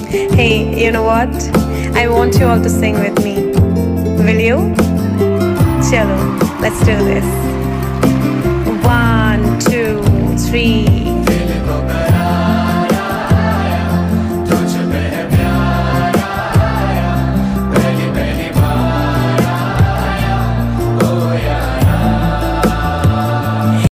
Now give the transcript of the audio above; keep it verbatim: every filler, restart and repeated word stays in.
Hey, you know what? I want you all to sing with me. Will you? Chalo, let's do this. One, two, three.